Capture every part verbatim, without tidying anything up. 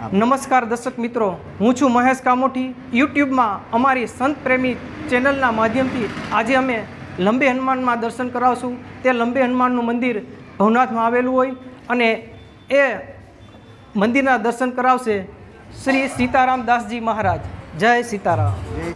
नमस्कार दर्शक मित्रों, हूँ छू महेश कामोठी। यूट्यूब में अमारी संत प्रेमी चेनलना माध्यमथी आज अमे लंबे हनुमान में दर्शन करावशुं। ते लंबे हनुमाननु मंदिर भवनाथ में आवेलुं होय अने ए मंदिरना दर्शन करावशे श्री सीताराम दास जी महाराज। जय सीताराम।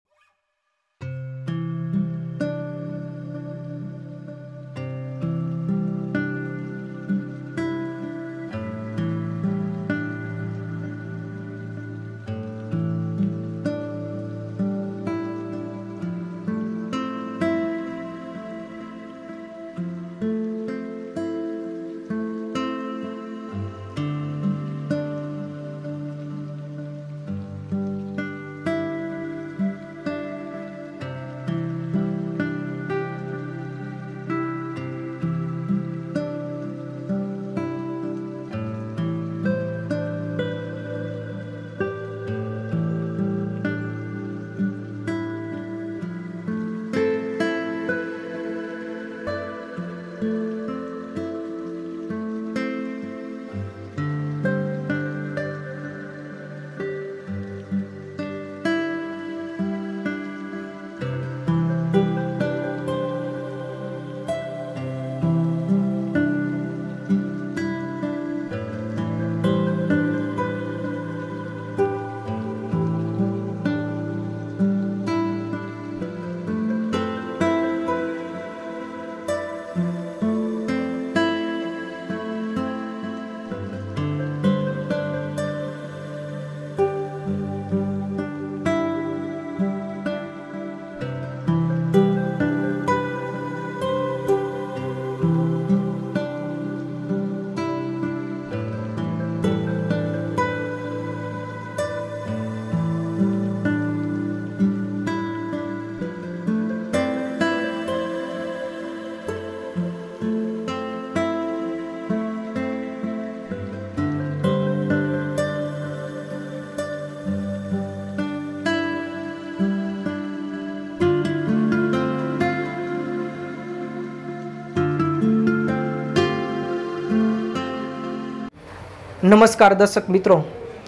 नमस्कार दर्शक मित्रों,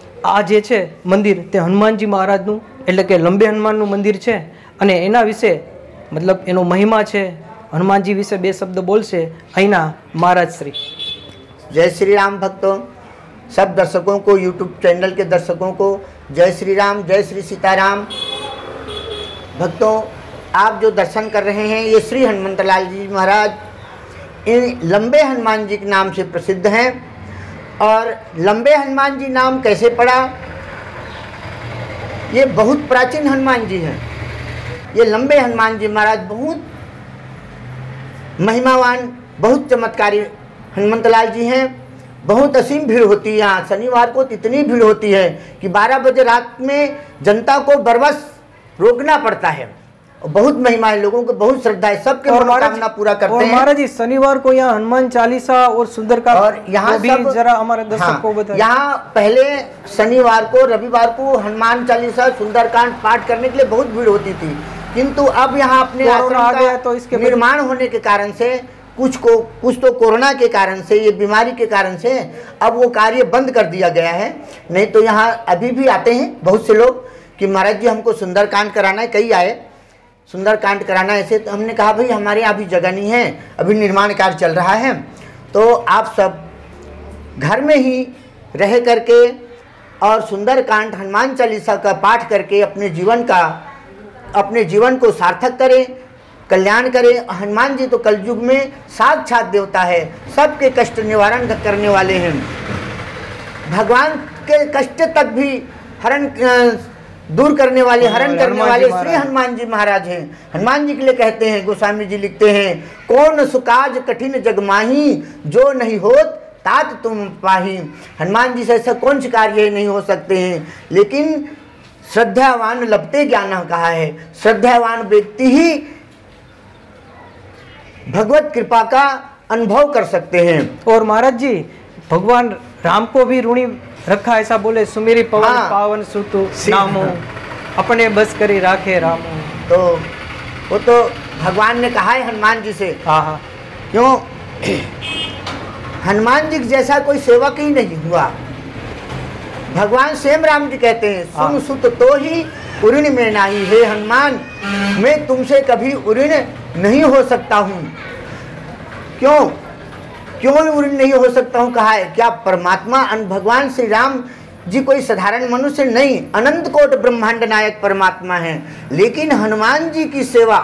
आ जे छे मंदिर ते हनुमानजी महाराजनु एटले के लंबे हनुमाननु मंदिर छे अने एना विषे मतलब एनो महिमा छे। हनुमानजी विषे बे शब्द बोलशे अहीना महाराज श्री। जय श्री राम भक्तों, सब दर्शकों को, यूट्यूब चैनल के दर्शकों को जय श्री राम, जय श्री सीताराम। भक्तों, आप जो दर्शन कर रहे हैं ये श्री हनुमंतलाल जी महाराज इन लंबे हनुमान जी के नाम से प्रसिद्ध हैं। और लंबे हनुमान जी नाम कैसे पड़ा? ये बहुत प्राचीन हनुमान जी हैं। ये लंबे हनुमान जी महाराज बहुत महिमावान, बहुत चमत्कारी हनुमंतलाल जी हैं। बहुत असीम भीड़ होती है यहाँ। शनिवार को इतनी भीड़ होती है कि बारह बजे रात में जनता को बरबस रोकना पड़ता है। बहुत महिमा है, लोगों को बहुत श्रद्धा है, सबके मनोकामना पूरा करते और हैं। महाराज जी शनिवार को यहाँ हनुमान चालीसा और सुंदरकांड और यहाँ भी सब जरा हमारे दर्शक हाँ, को बताएं। यहाँ पहले शनिवार को, रविवार को हनुमान चालीसा सुंदरकांड पाठ करने के लिए बहुत भीड़ होती थी, किंतु अब यहाँ अपने कोरोना आ गया तो इसके निर्माण होने के कारण से कुछ को कुछ तो कोरोना के कारण से, ये बीमारी के कारण से अब वो कार्य बंद कर दिया गया है। नहीं तो यहाँ अभी भी आते हैं बहुत से लोग कि महाराज जी हमको सुंदरकांड कराना है। कई आए सुंदरकांड कराना है ऐसे, तो हमने कहा भाई हमारे यहाँ अभी जगह नहीं है, अभी निर्माण कार्य चल रहा है, तो आप सब घर में ही रह करके और सुंदरकांड हनुमान चालीसा का पाठ करके अपने जीवन का अपने जीवन को सार्थक करें, कल्याण करें। हनुमान जी तो कलयुग में साक्षात देवता है, सबके कष्ट निवारण करने वाले हैं। भगवान के कष्ट तक भी हरण दूर करने वाले, हरण करने वाले श्री हनुमान जी महाराज हैं। हनुमान जी के लिए कहते हैं, गोस्वामी जी लिखते हैं, कौन सुकाज कठिन जग माही, जो नहीं होत तात तुम पाही। हनुमान जी से ऐसा कौन सी कार्य नहीं हो सकते हैं, लेकिन श्रद्धावान लभते ज्ञान कहा है। श्रद्धावान व्यक्ति ही भगवत कृपा का अनुभव कर सकते हैं। और महाराज जी भगवान राम को भी ऋणी रखा, ऐसा बोले, सुमेरी पवन हाँ, पावन सुतु नामो अपने बस करी राखे रामो। तो वो तो भगवान ने कहा है हनुमान जी से। हाँ हाँ, क्यों? हनुमान जी जैसा कोई सेवक ही नहीं हुआ। भगवान स्वयं राम जी कहते हैं, हाँ। सुन सुत तो ही उऋण में नाही, हे हनुमान मैं तुमसे कभी उऋण नहीं हो सकता हूँ। क्यों क्यों उऋण नहीं हो सकता हूँ कहा है? क्या परमात्मा भगवान श्री राम जी कोई साधारण मनुष्य नहीं, अनंत कोट ब्रह्मांड नायक परमात्मा है। लेकिन हनुमान जी की सेवा,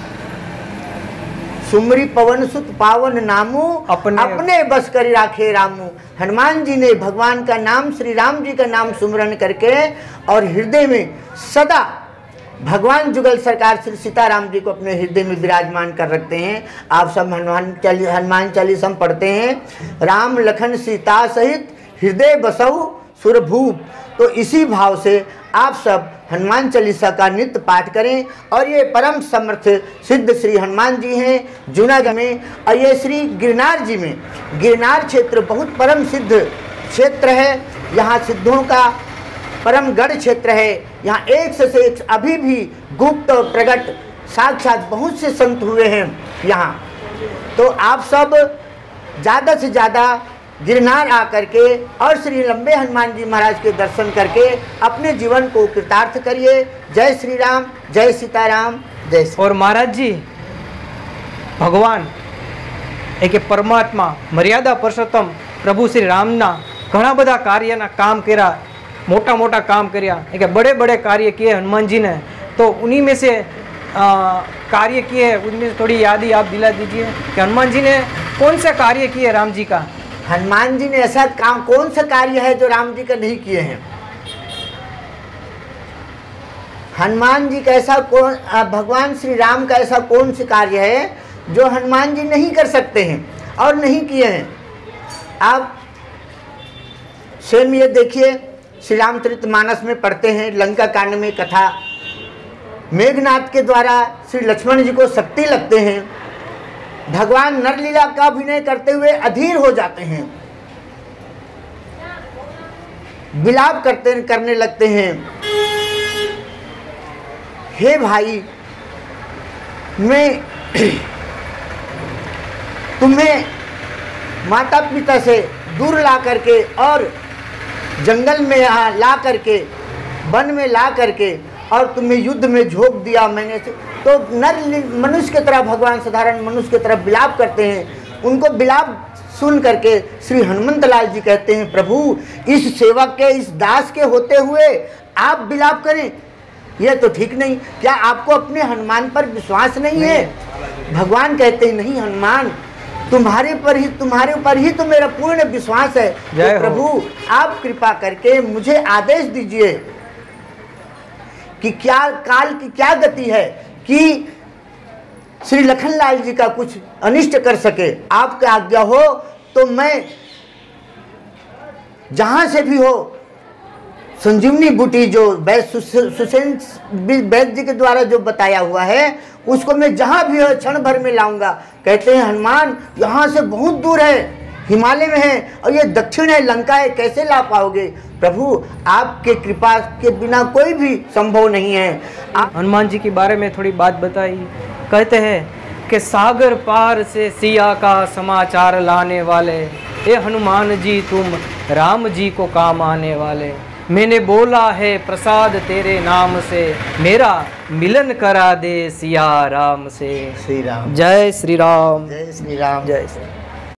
सुमरी पवन सुत पावन नामू, अपने, अपने बस कर राखे रामू। हनुमान जी ने भगवान का नाम, श्री राम जी का नाम सुमरन करके और हृदय में सदा भगवान जुगल सरकार श्री सीताराम जी को अपने हृदय में विराजमान कर रखते हैं। आप सब हनुमान चाली हनुमान चालीसा हम पढ़ते हैं, राम लखन सीता सहित हृदय बसऊ सुरभूप। तो इसी भाव से आप सब हनुमान चालीसा का नित्य पाठ करें। और ये परम समर्थ सिद्ध श्री हनुमान जी हैं जूनागढ़ में, और ये श्री गिरनार जी में, गिरनार क्षेत्र बहुत परम सिद्ध क्षेत्र है। यहाँ सिद्धों का परम गढ़ क्षेत्र है। यहाँ एक से एक अभी भी गुप्त और प्रकट साक्षात बहुत से संत हुए हैं यहाँ। तो आप सब ज़्यादा से ज़्यादा गिरनार आकर के और श्री लंबे हनुमान जी महाराज के दर्शन करके अपने जीवन को कृतार्थ करिए। जय श्री राम, जय सीताराम, जय श्री। और महाराज जी, भगवान एक परमात्मा मर्यादा पुरुषोत्तम प्रभु श्री रामना घણા બધા કાર્યના કામ કર્યા, मोटा मोटा काम કર્યા, एक बड़े बड़े कार्य किए हनुमान जी ने। तो उन्हीं में से आ, कार्य किए, उनमें से थोड़ी याद ही आप दिला दीजिए कि हनुमान जी ने कौन सा कार्य किए राम जी का। हनुमान जी ने ऐसा काम, कौन सा कार्य है जो राम जी का नहीं किए हैं? हनुमान जी का ऐसा कौन, भगवान श्री राम का ऐसा कौन सा कार्य है जो हनुमान जी नहीं कर सकते हैं और नहीं किए हैं? आप स्वयं ये देखिए, श्री रामचरितमानस में पढ़ते हैं, लंका कांड में कथा, मेघनाथ के द्वारा श्री लक्ष्मण जी को शक्ति लगते हैं, भगवान नरलीला का अभिनय करते हुए अधीर हो जाते हैं, विलाप करते करने लगते हैं। हे भाई, मैं तुम्हें माता पिता से दूर ला करके और जंगल में ला करके, वन में ला करके और तुम्हें युद्ध में झोंक दिया मैंने से। तो नर मनुष्य की तरह, भगवान साधारण मनुष्य की तरह विलाप करते हैं। उनको विलाप सुन करके श्री हनुमंत लाल जी कहते हैं, प्रभु इस सेवक के, इस दास के होते हुए आप विलाप करें, यह तो ठीक नहीं। क्या आपको अपने हनुमान पर विश्वास नहीं है? भगवान कहते हैं, नहीं हनुमान, तुम्हारे पर ही, तुम्हारे ऊपर ही तो मेरा पूर्ण विश्वास है। तो प्रभु आप कृपा करके मुझे आदेश दीजिए कि क्या काल की क्या गति है कि श्री लखनलाल जी का कुछ अनिष्ट कर सके। आपका आज्ञा हो तो मैं जहां से भी हो, संजीवनी बूटी जो वैद्य सुसेन वैद्य जी के द्वारा जो बताया हुआ है, उसको मैं जहाँ भी हो क्षण भर में लाऊंगा। कहते हैं हनुमान यहाँ से बहुत दूर है, हिमालय में है, और ये दक्षिण है, लंका है, कैसे ला पाओगे? प्रभु आपके कृपा के बिना कोई भी संभव नहीं है। आप हनुमान जी के बारे में थोड़ी बात बताई। कहते हैं कि सागर पार से सिया का समाचार लाने वाले, ए हनुमान जी तुम राम जी को काम आने वाले। मैंने बोला है प्रसाद तेरे नाम से, मेरा मिलन करा दे सिया राम से। श्री राम, जय श्री राम, जय श्री राम, जय श्री राम।